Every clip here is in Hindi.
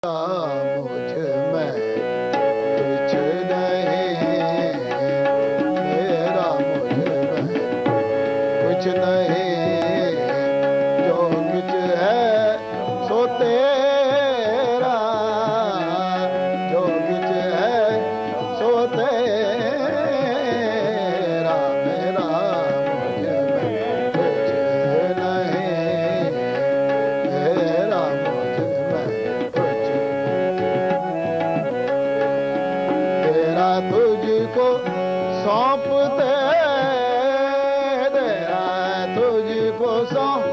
मुझ में कुछ नहीं, मेरा मुझ में कुछ नहीं, जो कुछ है सो तेरा, जो कुछ है सो तेरा, मेरा मुझ में कुछ नहीं, मेरा मुझ में तेरा तुझको सौंपते, तेरा तुझको सौंप,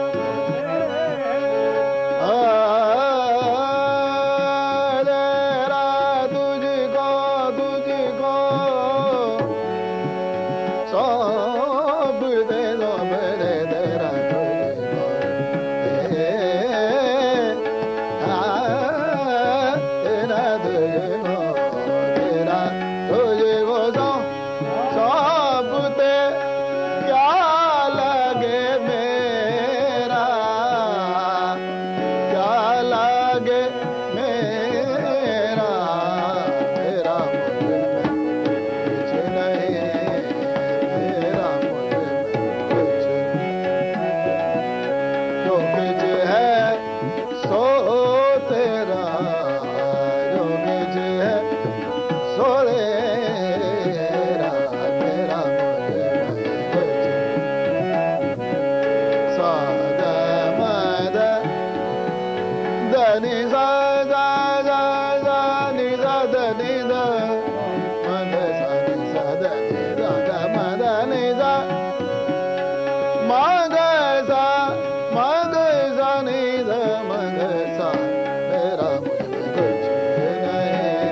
तेरा तुझको तुझको सौंप दे दो मेरे, तेरा तुझको तेरा तुझको सौंपते क्या लगे मेरा, क्या लगे मेरा, तेरा मुझ में कुछ नहीं, तेरा मुझ में कुछ, जो कुछ है सो तेरा, जो कुछ है सो तेरा, तेरा मुझ में कुछ, सा ग म द नि सा गा गा गा नि सा द नि द म ग सा नि सा द नि सा ग म द नि सा म ग सा म ग सा नि द म ग सा, तेरा मुझ में कुछ नहीं,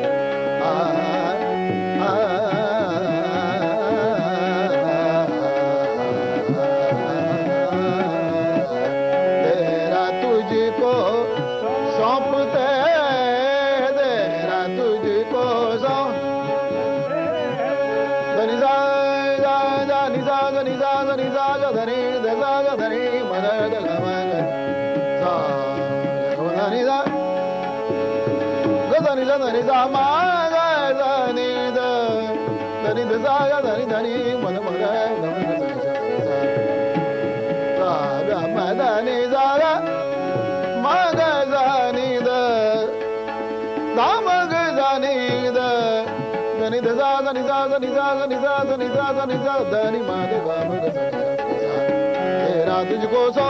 तेरा तुझको सौंपते, तेरा तुझको सौंप, धनी सा जा जा नि सा ग नि सा ग नि सा ग धनी द सा ग धनी म द ग ग म ग सा ग धनी सा ग धनी सा धनी सा म ग धनी द धनी द सा ग धनी धनी म द म ग ग म ग सा ग म धनी सा ग म ग सा नि द दा म ग सा नि द धनी द सा ग नि सा ग नि सा ग नि सा ग नि सा ग नि सा धनी म द ग म ग सा नि सा, तेरा तुझको सौ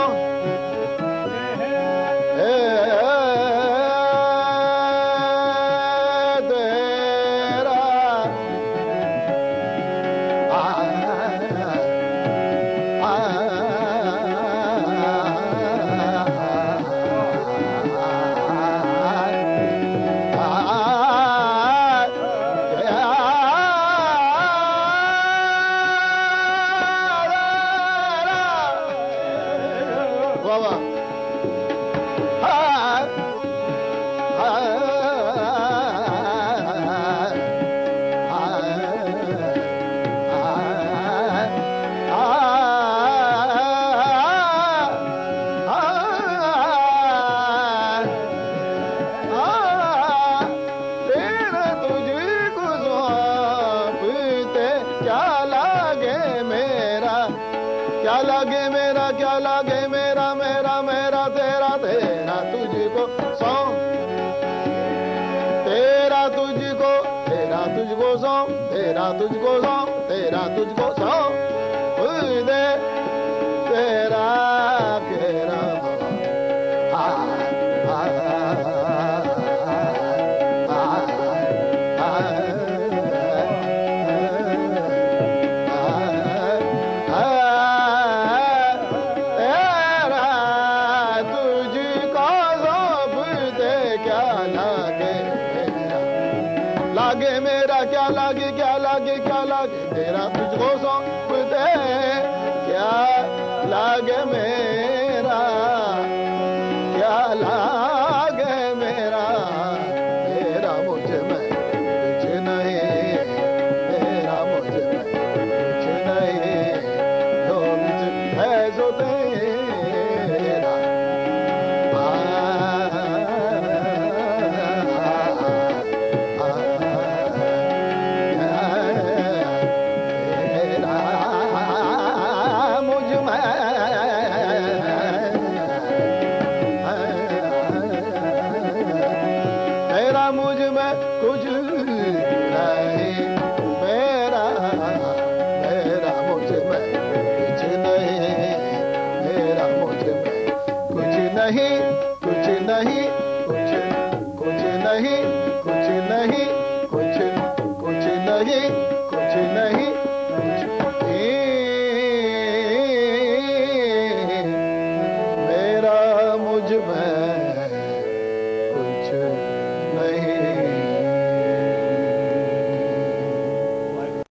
क्या लगे मेरा, क्या लगे मेरा, मेरा मेरा तेरा, तेरा तुझको सौंप, तेरा तुझको, तेरा तुझको सौंप, तेरा तुझको सौंप, तेरा तुझको सौंप दे, तेरा तेरा लागे मेरा, क्या लागे, क्या लागे, क्या लागे तेरा तुझको सौंप दे, क्या लागे मेरा, क्या लागे मेरा, तेरा मुझ में कुछ नहीं, तेरा मुझ में कुछ नहीं, जो कुछ है सो तेरा, कुछ नहीं, मेरा मेरा मुझ में कुछ नहीं, मेरा मुझ में कुछ नहीं, कुछ नहीं, कुछ कुछ नहीं, कुछ नहीं, कुछ कुछ नहीं।